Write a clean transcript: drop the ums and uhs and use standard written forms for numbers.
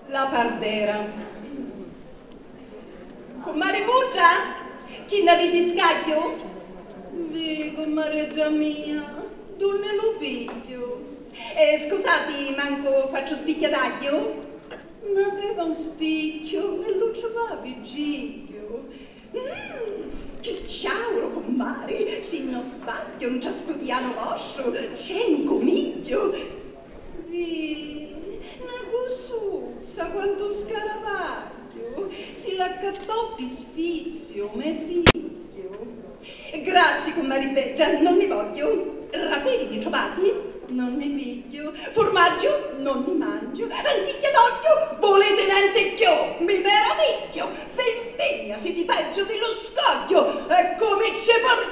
La pardera. Comare Bugia? Chi ne vedi scaglio? Sì, comareggia mia, dove lo piglio? Scusati, manco quattro spicchia d'aglio? Non aveva un spicchio e lo trovavi giglio. Che ciauro, comare, se non sbaglio, un già studiano vostro, c'è un coniglio. Una gusuzza quanto scaravaglio, si l'accattoppi sfizio, me figlio. Grazie, comare Beggia, non ne voglio. Raperi ne trovati? Non ne piglio. Formaggio? Non ne mangio. Anticchia d'occhio? Volete lentecchio? Mi meraviglio. Vendemmia se ti peggio dello scoglio. E come c'è